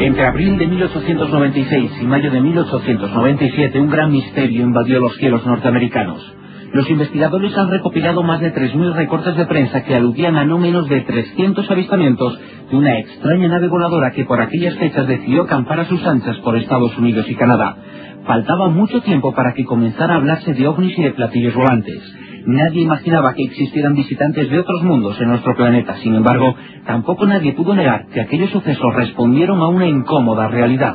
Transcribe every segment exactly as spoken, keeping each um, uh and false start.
Entre abril de mil ochocientos noventa y seis y mayo de mil ochocientos noventa y siete, un gran misterio invadió los cielos norteamericanos. Los investigadores han recopilado más de tres mil recortes de prensa que aludían a no menos de trescientos avistamientos de una extraña nave voladora que por aquellas fechas decidió acampar a sus anchas por Estados Unidos y Canadá. Faltaba mucho tiempo para que comenzara a hablarse de ovnis y de platillos volantes. Nadie imaginaba que existieran visitantes de otros mundos en nuestro planeta. Sin embargo, tampoco nadie pudo negar que aquellos sucesos respondieron a una incómoda realidad.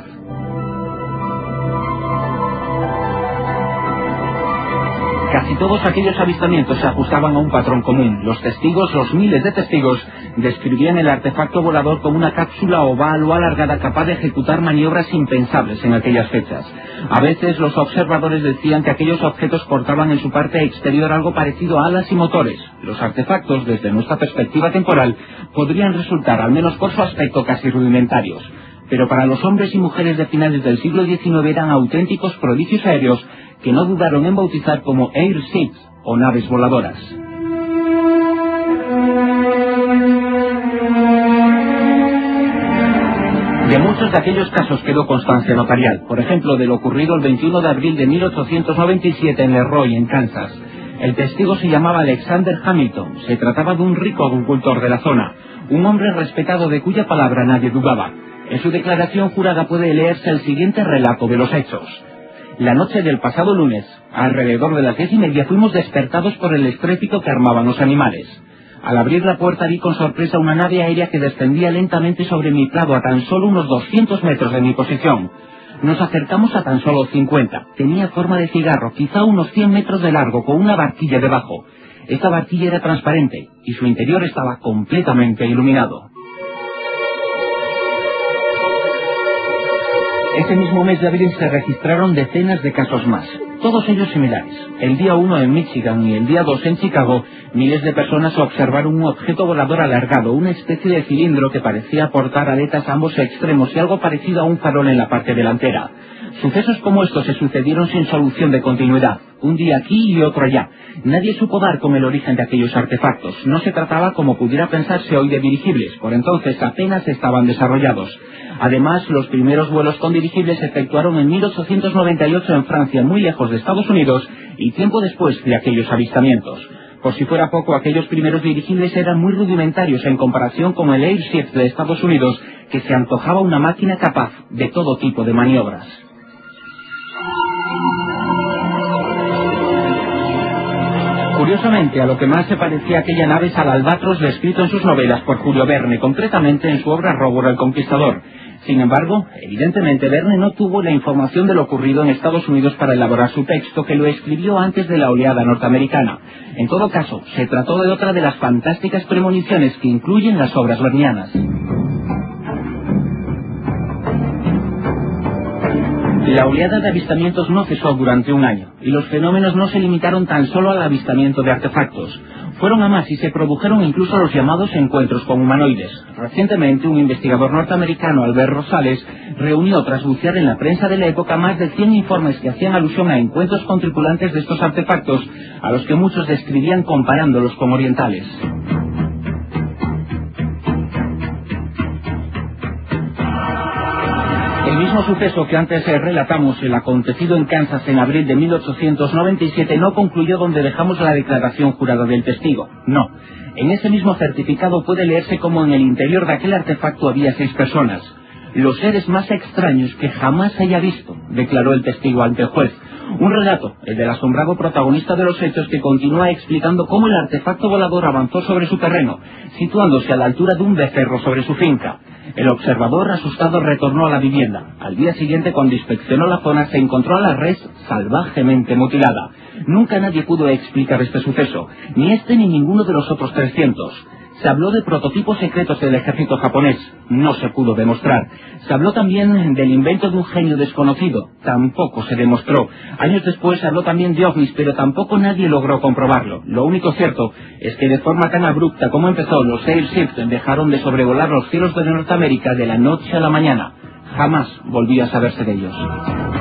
Casi todos aquellos avistamientos se ajustaban a un patrón común. Los testigos, los miles de testigos, describían el artefacto volador como una cápsula oval o alargada capaz de ejecutar maniobras impensables en aquellas fechas. A veces los observadores decían que aquellos objetos portaban en su parte exterior algo parecido a alas y motores. Los artefactos, desde nuestra perspectiva temporal, podrían resultar, al menos por su aspecto, casi rudimentarios. Pero para los hombres y mujeres de finales del siglo diecinueve eran auténticos prodigios aéreos que no dudaron en bautizar como airships o naves voladoras. De muchos de aquellos casos quedó constancia notarial, por ejemplo, de lo ocurrido el veintiuno de abril de mil ochocientos noventa y siete en Leroy, en Kansas. El testigo se llamaba Alexander Hamilton. Se trataba de un rico agricultor de la zona, un hombre respetado de cuya palabra nadie dudaba. En su declaración jurada puede leerse el siguiente relato de los hechos. La noche del pasado lunes, alrededor de las diez y media, fuimos despertados por el estrépito que armaban los animales. Al abrir la puerta vi con sorpresa una nave aérea que descendía lentamente sobre mi prado a tan solo unos doscientos metros de mi posición. Nos acercamos a tan solo cincuenta. Tenía forma de cigarro, quizá unos cien metros de largo, con una barquilla debajo. Esta barquilla era transparente y su interior estaba completamente iluminado. Ese mismo mes de abril se registraron decenas de casos más, todos ellos similares. El día uno en Michigan y el día dos en Chicago, miles de personas observaron un objeto volador alargado, una especie de cilindro que parecía portar aletas a ambos extremos y algo parecido a un farol en la parte delantera. Sucesos como estos se sucedieron sin solución de continuidad, un día aquí y otro allá. Nadie supo dar con el origen de aquellos artefactos. No se trataba, como pudiera pensarse hoy, de dirigibles. Por entonces apenas estaban desarrollados. Además, los primeros vuelos con dirigibles se efectuaron en mil ochocientos noventa y ocho en Francia, muy lejos de Estados Unidos, y tiempo después de aquellos avistamientos. Por si fuera poco, aquellos primeros dirigibles eran muy rudimentarios en comparación con el Airship de Estados Unidos, que se antojaba una máquina capaz de todo tipo de maniobras. Curiosamente, a lo que más se parecía aquella nave es al albatros descrito en sus novelas por Julio Verne, concretamente en su obra Rómulo el Conquistador. Sin embargo, evidentemente Verne no tuvo la información de lo ocurrido en Estados Unidos para elaborar su texto, que lo escribió antes de la oleada norteamericana. En todo caso, se trató de otra de las fantásticas premoniciones que incluyen las obras vernianas. La oleada de avistamientos no cesó durante un año, y los fenómenos no se limitaron tan solo al avistamiento de artefactos. Fueron a más y se produjeron incluso los llamados encuentros con humanoides. Recientemente, un investigador norteamericano, Albert Rosales, reunió tras bucear en la prensa de la época más de cien informes que hacían alusión a encuentros con tripulantes de estos artefactos, a los que muchos describían comparándolos con orientales. El mismo suceso que antes relatamos, el acontecido en Kansas en abril de mil ochocientos noventa y siete, no concluyó donde dejamos la declaración jurada del testigo. No. En ese mismo certificado puede leerse como en el interior de aquel artefacto había seis personas. Los seres más extraños que jamás haya visto, declaró el testigo ante el juez. Un relato, el del asombrado protagonista de los hechos, que continúa explicando cómo el artefacto volador avanzó sobre su terreno, situándose a la altura de un becerro sobre su finca. El observador, asustado, retornó a la vivienda. Al día siguiente, cuando inspeccionó la zona, se encontró a la res salvajemente mutilada. Nunca nadie pudo explicar este suceso, ni este ni ninguno de los otros trescientos. Se habló de prototipos secretos del ejército japonés. No se pudo demostrar. Se habló también del invento de un genio desconocido. Tampoco se demostró. Años después se habló también de ovnis, pero tampoco nadie logró comprobarlo. Lo único cierto es que de forma tan abrupta como empezó, los airships dejaron de sobrevolar los cielos de Norteamérica de la noche a la mañana. Jamás volvió a saberse de ellos.